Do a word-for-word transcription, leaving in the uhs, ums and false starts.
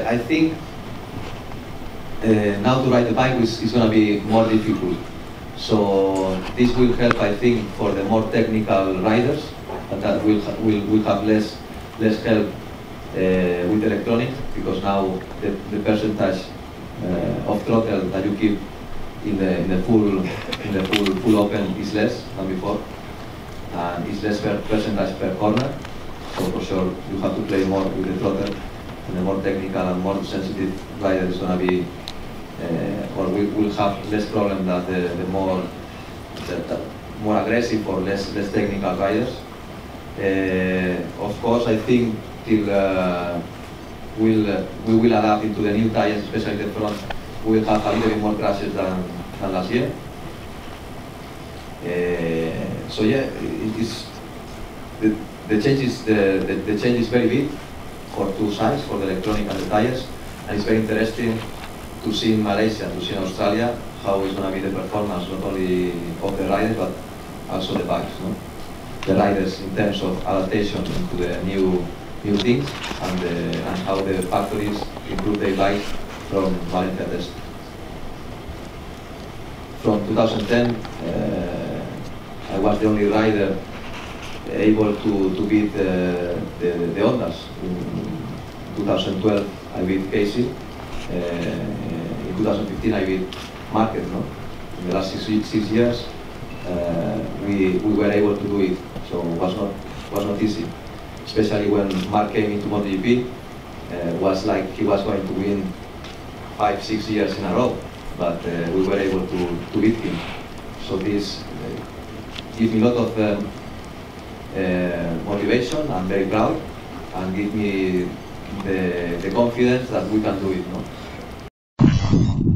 I think uh, now to ride the bike is, is going to be more difficult. So this will help, I think, for the more technical riders, and that will will will have less less help uh, with electronics, because now the, the percentage uh, of throttle that you keep in the in the full in the full full open is less than before, and it's less per percentage per corner. So for sure you have to play more with the throttle, and the more technical and more sensitive rider is going to be, uh, or we will have less problem than the, the more the, the more aggressive or less less technical riders. Uh, of course, I think till uh, we'll, uh, we will adapt into the new tires, especially the front. We will have a little bit more crashes than, than last year. Uh, so yeah, it is the, the change is the, the, the change is very big for two sides, for the electronic and the tires, and it's very interesting to see in Malaysia, to see in Australia how is going to be the performance not only of the riders but also the bikes, no? The riders in terms of adaptation into the new new things, and, the, and how the factories improve their bikes from Valencia test. From two thousand ten, uh, I was the only rider able to, to beat uh, the, the Hondas. In two thousand twelve, I beat Casey. Uh, in two thousand fifteen, I beat Marquez. No? In the last six, six years, uh, we, we were able to do it. So it was not, was not easy. Especially when Mark came into MotoGP, uh, was like he was going to win five, six years in a row, but uh, we were able to, to beat him. So this uh, gives me a lot of um, uh, motivation. I'm very proud, and give me the, the confidence that we can do it. No?